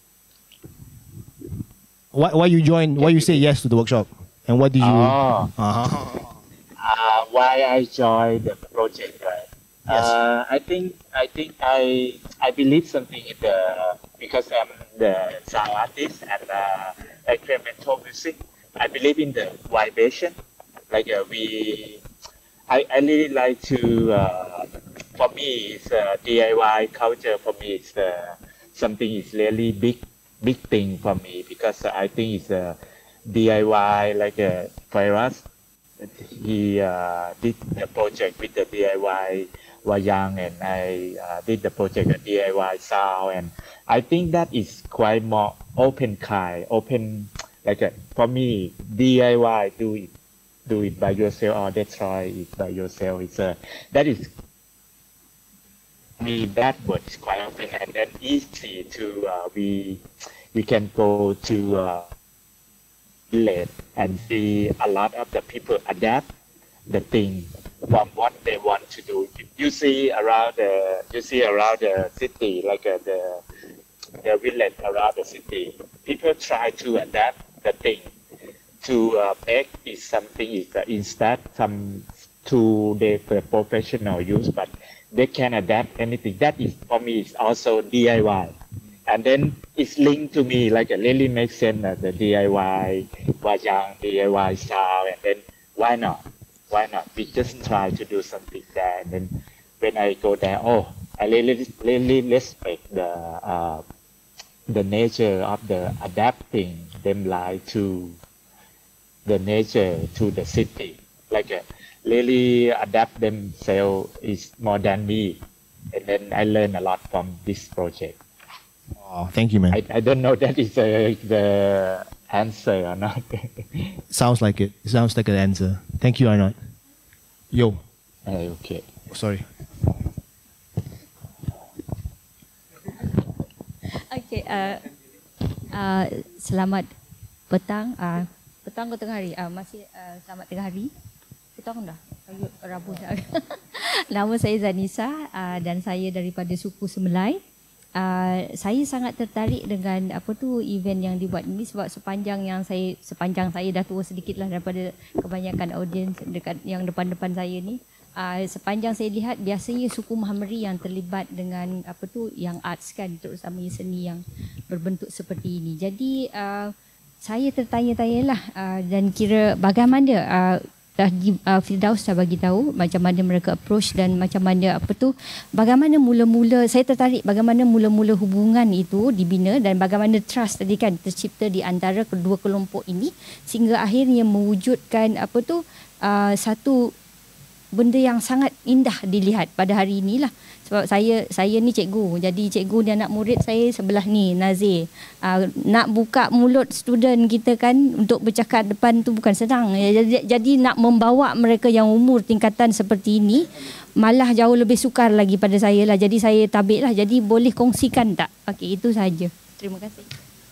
Why why you join? Why you say yes to the workshop? And what did you? Oh. Uh-huh. Uh, why I joined the project, right? Yes. Uh, I think I think I I believe something in the, because I'm the sound artist and uh, experimental music. I believe in the vibration. Like uh, we, I, I really like to. Uh, for me, it's uh, D I Y culture. For me, it's uh, something is really big, big thing for me, because I think it's a D I Y like a virus. He uh, did the project with the D I Y Wayang, and I uh, did the project with D I Y sound, and I think that is quite more open kind, open, like a, for me, D I Y, do it, do it by yourself or destroy it by yourself. It's a, that is, me, that word is quite open and then easy to, uh, we, we can go to uh, village and see a lot of the people adapt the thing from what they want to do. You see around the, you see around the city, like uh, the, the village around the city, people try to adapt the thing to uh, make it something is uh, instead some to the professional use, but they can adapt anything. That is for me is also D I Y. And then it's linked to me, like it really makes sense that the D I Y, Wayang, D I Y style, and then why not? Why not? We just try to do something there. And then when I go there, oh, I really, really respect the uh, the nature of the adapting them like to the nature to the city. Like uh, really adapt themselves is more than me. And then I learn a lot from this project. Oh, thank you, man. I, I don't know that is uh, the answer or not. Sounds like it. It sounds like an answer. Thank you, Arnold. Yo. Uh, okay. Oh, sorry. Okay. Uh, uh, selamat petang. Uh, petang ke tengah hari? Uh, masih uh, selamat tengah hari. Petang dah. Rabu dah. Nama saya Zanisa uh, dan saya daripada suku Semelai. Uh, saya sangat tertarik dengan apa tu event yang dibuat ini sebab sepanjang yang saya sepanjang saya dah tua sedikit lah daripada kebanyakan audiens dekat yang depan-depan saya ni. Uh, sepanjang saya lihat biasanya suku Mahamri yang terlibat dengan apa tu yang arts kan, terutama seni yang berbentuk seperti ini. Jadi uh, saya tertanya-tanyalah uh, dan kira bagaimana uh, dah uh, Firdaus dah bagi tahu macam mana mereka approach dan macam mana apa tu bagaimana mula-mula saya tertarik bagaimana mula-mula hubungan itu dibina dan bagaimana trust tadi kan tercipta di antara kedua kelompok ini sehingga akhirnya mewujudkan apa tu uh, satu benda yang sangat indah dilihat pada hari inilah sebab saya saya ni cikgu jadi cikgu dan anak murid saya sebelah ni Nazir uh, nak buka mulut student kita kan untuk bercakap depan tu bukan senang jadi, jadi nak membawa mereka yang umur tingkatan seperti ini malah jauh lebih sukar lagi pada saya lah jadi saya tabik lah jadi boleh kongsikan tak okey itu saja terima kasih.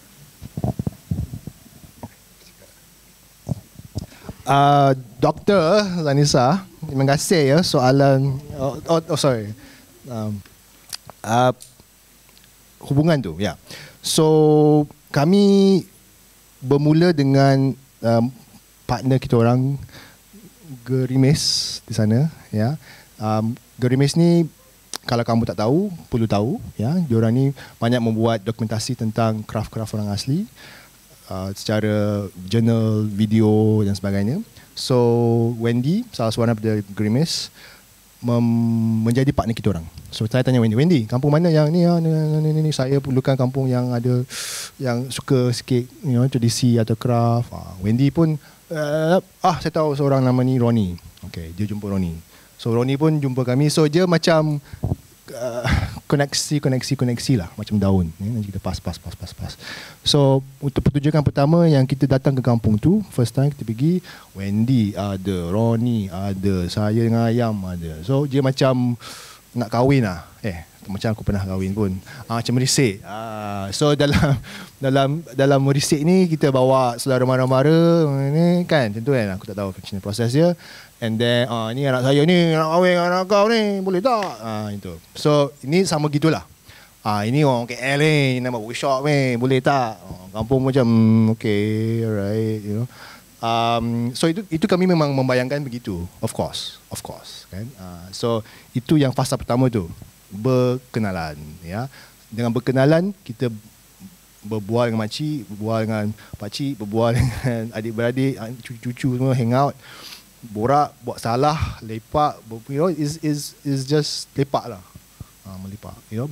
Uh, Doktor Zanisa, terima kasih ya soalan. Oh, oh, oh sorry. Um, uh, hubungan tu, ya. Yeah. So kami bermula dengan um, partner kita orang Gerimis di sana, ya. Um, Gerimis ni kalau kamu tak tahu, perlu tahu, ya. Diorang ni banyak membuat dokumentasi tentang craft-craft orang asli. Uh, secara jurnal, video dan sebagainya. So Wendy, salah seorang daripada Grimace, mem- menjadi partner kita orang. So saya tanya Wendy, Wendy, kampung mana yang ni, ni, ni, ni, ni. Saya perlukan kampung yang ada, yang suka sikit, you know, tradisi atau craft. Uh, Wendy pun, uh, ah saya tahu seorang nama ni Ronnie. Okay, dia jumpa Ronnie. So Ronnie pun jumpa kami. So dia macam Uh, koneksi, koneksi, koneksi lah macam daun. Ya, nanti kita pas, pas, pas, pas, pas. So untuk pertunjukan pertama yang kita datang ke kampung tu, first time kita pergi, Wendy ada, Ronnie ada, saya dengan Ayam ada. So dia macam nak kahwin lah. Eh, macam aku pernah kahwin pun. Ah, macam merisik. Ah, so dalam dalam dalam merisik ni kita bawa saudara mara-mara ni kan, tentu kan aku tak tahu macam proses dia. And then ah ni anak saya ni nak kahwin dengan anak kau ni, boleh tak? Ah itu. So ini sama gitulah. Ah ini orang K L ni nak buat workshop ni, boleh tak? Oh, kampung macam okay, alright, you know. Um, so itu itu kami memang membayangkan begitu, of course, of course, kan. Uh, so itu yang fasa pertama tu, berkenalan, ya. Dengan berkenalan kita berbual dengan makcik, berbual dengan pakcik, berbual dengan adik-beradik, cucu-cucu semua hang out, borak, buat salah, lepak, you know, is is is just lepak lah, uh, melepak, you know.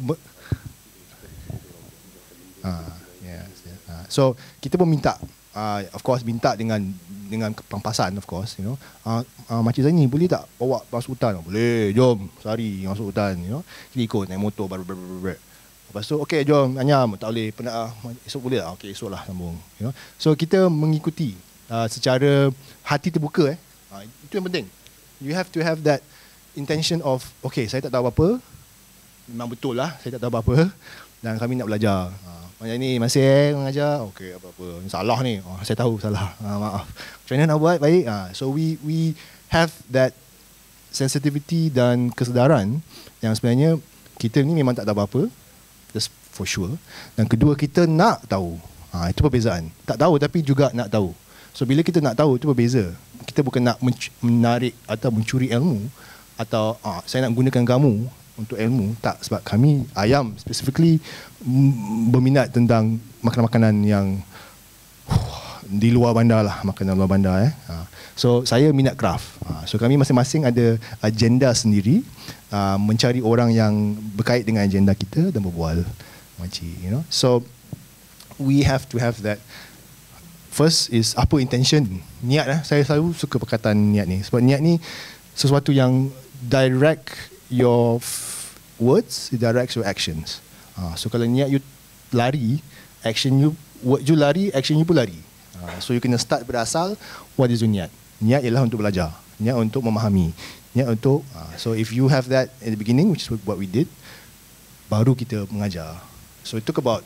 Ah, uh, yes, yes. Uh, so kita pun minta. Uh, of course minta dengan dengan pampasan, of course, you know. Uh, uh, Makcik Zaini boleh tak bawa masuk hutan? Boleh, jom sehari masuk hutan, you know. Kita ikut naik motor baru baru. Lepas tu okey jom Anyam, tak boleh penat, esok boleh tak? Okey esok lah sambung, you know. So kita mengikuti uh, secara hati terbuka, eh. Uh, itu yang penting. You have to have that intention of okay, saya tak tahu apa-apa. Memang betul lah saya tak tahu apa-apa dan kami nak belajar. Uh, Macam ni masih eh mengajar, okey apa-apa. Salah ni, oh, saya tahu salah. Ha, maaf. Macam mana nak buat baik? Ha, so we we have that sensitivity dan kesedaran yang sebenarnya kita ni memang tak tahu apa-apa, that's for sure. Dan kedua kita nak tahu. Ha, itu perbezaan. Tak tahu tapi juga nak tahu. So bila kita nak tahu itu berbeza. Kita bukan nak menarik atau mencuri ilmu, atau ah, saya nak gunakan kamu untuk ilmu. Tak, sebab kami ayam specifically mm, berminat tentang makanan-makanan yang uh, di luar bandar lah, makanan luar bandar eh. Uh, so saya minat craft. Uh, so kami masing-masing ada agenda sendiri, uh, mencari orang yang berkait dengan agenda kita dan berbual makcik, you know. So we have to have that. First is apa intention, niat eh. Saya selalu suka perkataan niat ni, sebab niat ni sesuatu yang direct your f- words, it directs your actions. Uh, so kalau niat you lari, action you, word you lari, action you pun lari. Uh, so you kena start berasal, what is your niat? Niat ialah untuk belajar, niat untuk memahami, niat untuk, uh, so if you have that at the beginning, which is what we did, baru kita mengajar. So it took about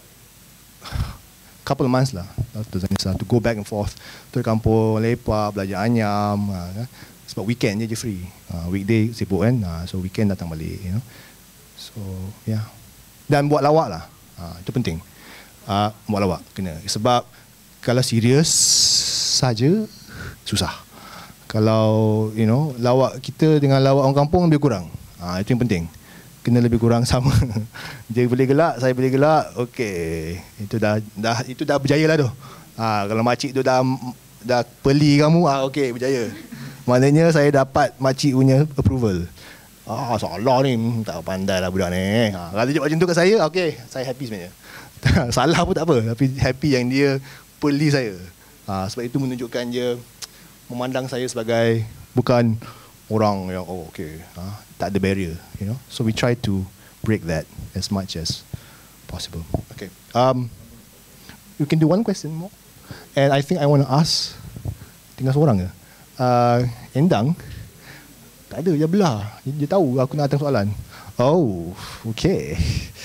couple of months lah to go back and forth to kampung, lepak, belajar anyam, uh, sebab weekend je je free, uh, weekday sibuk kan, uh, so weekend datang balik, you know. So yeah, dan buat lawak lah, uh, itu penting, uh, buat lawak kena, sebab kalau serius saja susah. Kalau you know lawak kita dengan lawak orang kampung lebih kurang, uh, itu yang penting. Kena lebih kurang sama. Dia boleh gelak, saya boleh gelak. Okey, itu dah dah itu dah berjaya lah tu. Ha, kalau makcik tu dah dah peli kamu, ah okey, berjaya. Maknanya saya dapat makcik punya approval. Ah, salah ni, tak pandai lah budak ni. Ha, kalau dia buat macam tu kat saya, okey, saya happy sebenarnya. Salah pun tak apa, tapi happy yang dia peli saya. Ha, sebab itu menunjukkan dia memandang saya sebagai bukan orang yang oh okey, ha, tak ada barrier, you know. So we try to break that as much as possible. Okay. Um, you can do one question more, and I think I want to ask. Tinggal seorang ke? Uh, Endang. Tak ada, dia belah. Dia, dia tahu aku nak datang soalan. Oh, okay.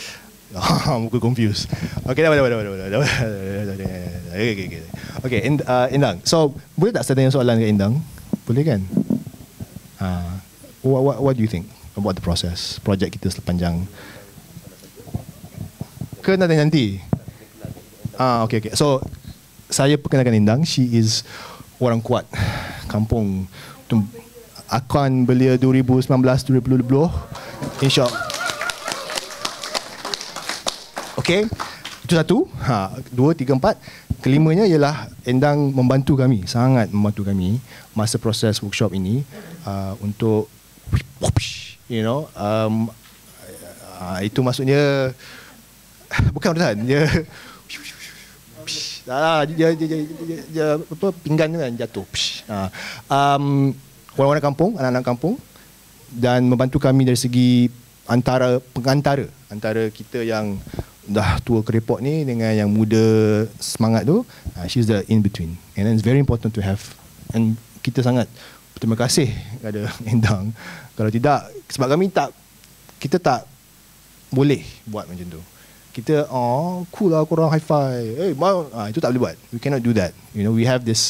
Muka confused. Okay, dah, dah, dah, dah, dah, dah. Okay, okay, okay. Okay, uh, Endang. So, boleh tak saya tanya soalan ke Endang? Boleh kan? Uh, what, what, what do you think about the process, projek kita sepanjang? Ke nanti nanti? Ah, okay, okay. So, saya perkenalkan Endang. She is orang kuat kampung. Akan belia dua ribu sembilan belas dua ribu dua puluh. InsyaAllah. Okay. Itu satu. Ha, dua, tiga, empat. Kelimanya ialah Endang membantu kami, sangat membantu kami masa proses workshop ini uh, untuk you know um, uh, itu maksudnya bukan betul dia dah dia, dia, dia, dia, dia apa pinggan kan jatuh. Uh, um, orang-orang kampung, anak-anak kampung, dan membantu kami dari segi antara pengantara antara kita yang dah tua kerepot ni dengan yang muda semangat tu. uh, she's the in between, and then it's very important to have, and kita sangat berterima kasih kepada Endang. Kalau tidak, sebab kami tak, kita tak boleh buat macam tu. Kita oh cool lah korang high five, eh mau, ah, itu tak boleh buat. We cannot do that, you know. We have this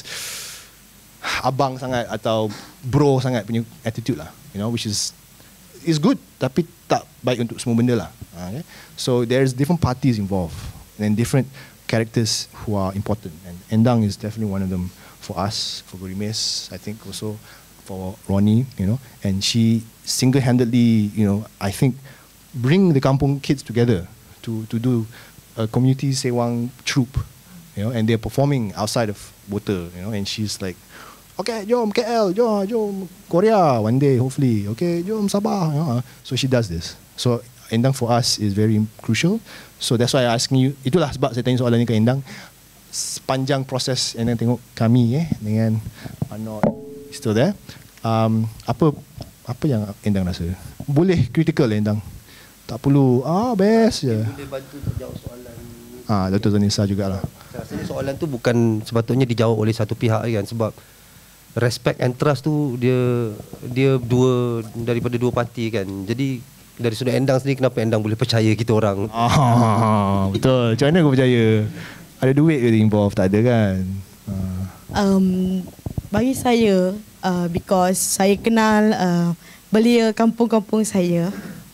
abang sangat atau bro sangat punya attitude lah, you know, which is is good tapi tak baik untuk semua benda lah. Okay? So there's different parties involved and different characters who are important, and Endang is definitely one of them for us, for Gurimis, I think also for Ronnie, you know, and she single-handedly, you know, I think bring the kampung kids together to to do a community sewang troupe, you know, and they're performing outside of Boter, you know, and she's like, okay, jom K L, jom, jom Korea one day, hopefully. Okay, jom Sabah. Uh, so she does this. So Endang for us is very crucial. So that's why I asking you. Itulah sebab saya tanya soalan ni ke Endang. Sepanjang proses Endang tengok kami eh dengan Anor still there. Um, apa apa yang Endang rasa? Boleh critical Endang. Tak perlu ah best je. Boleh bantu untuk jawab soalan. Ah, Doktor Zanisa jugalah. Saya rasa soalan tu bukan sepatutnya dijawab oleh satu pihak kan, sebab respect and trust tu dia dia dua daripada dua parti kan. Jadi dari sudut Endang sendiri, kenapa Endang boleh percaya kita orang? Ah, betul. Macam mana kau percaya? Ada duit ke involved? Tak ada kan? Ah. Um, bagi saya, uh, because saya kenal uh, belia kampung-kampung saya,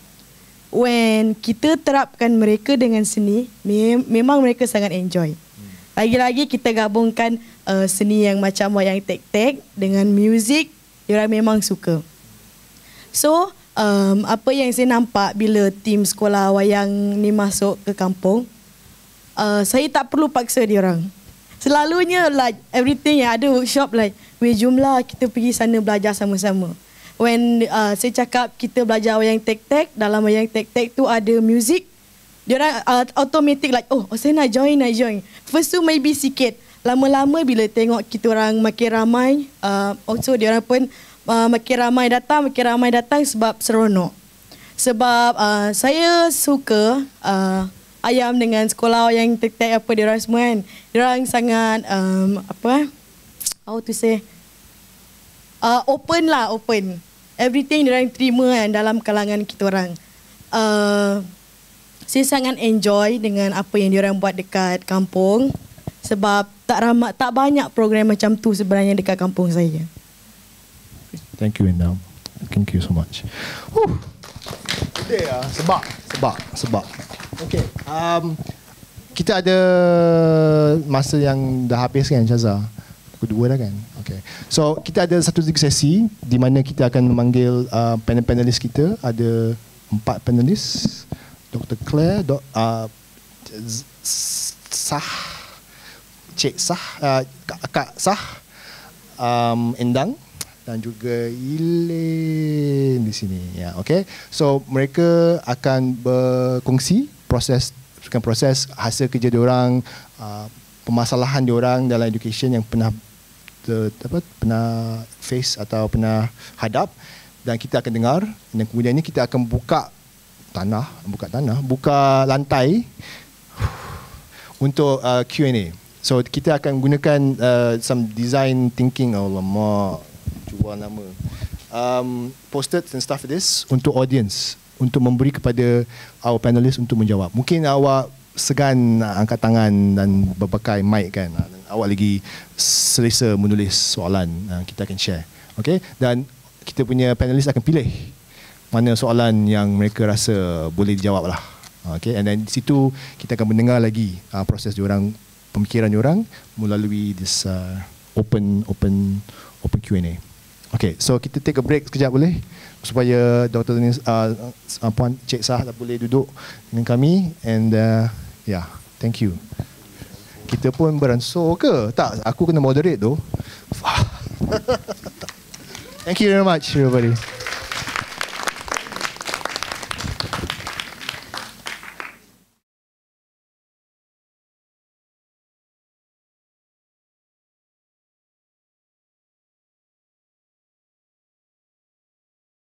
when kita terapkan mereka dengan seni, me- memang mereka sangat enjoy. Lagi-lagi kita gabungkan uh, seni yang macam wayang tek-tek dengan muzik, diorang memang suka. So, um, apa yang saya nampak bila tim sekolah wayang ni masuk ke kampung, uh, saya tak perlu paksa dia orang. Selalunya like everything yang ada workshop like, weh jumlah kita pergi sana belajar sama-sama. When uh, saya cakap kita belajar wayang tek-tek, dalam wayang tek-tek tu ada music, dia orang uh, automatic like, oh, oh saya nak join, nak join. First tu maybe sikit. Lama-lama bila tengok kita orang makin ramai, uh, also dia orang pun uh, makin ramai datang, makin ramai datang sebab seronok. Sebab uh, saya suka uh, ayam dengan sekolah yang tek-tek apa dia orang semua kan. Dia orang sangat um, apa? How to say? Uh, open lah, open. Everything dia orang terima kan dalam kalangan kita orang. Uh, saya sangat enjoy dengan apa yang dia orang buat dekat kampung sebab tak ramai, tak banyak program macam tu sebenarnya dekat kampung saya. Thank you Endam. Thank you so much. Whew. Today ah sebab sebab sebab. Okay. Um, kita ada masa yang dah habis kan Syazah? Pukul dua dah kan? Okay. So kita ada satu lagi sesi di mana kita akan memanggil uh, panel-panelis kita. Ada empat panelis. Doktor Claire, Dok, uh, Sah, Cik Sah, uh, Kak, Kak Sah, um, Endang dan juga Ilin di sini. Ya, okay. So mereka akan berkongsi proses proses hasil kerja diorang, uh, permasalahan diorang dalam education yang pernah ter, apa, pernah face atau pernah hadap, dan kita akan dengar, dan kemudian ini kita akan buka tanah, buka tanah, buka lantai untuk uh, Q and A. So kita akan gunakan uh, some design thinking, alamak, jual nama, um, post-its and stuff like this untuk audience, untuk memberi kepada our panelists untuk menjawab. Mungkin awak segan nak angkat tangan dan berpakai mic kan, dan awak lagi selesa menulis soalan, uh, kita akan share. Okay? Dan kita punya panelis akan pilih mana soalan yang mereka rasa boleh dijawab lah. Okay, and then di situ kita akan mendengar lagi uh, proses diorang, pemikiran diorang melalui this uh, open open open Q and A. Okay, so kita take a break sekejap boleh? Supaya Doktor Nis, uh, uh, Puan Cik Sah boleh duduk dengan kami, and uh, yeah, thank you. Kita pun beransur ke? Tak, aku kena moderate tu. Thank you very much everybody.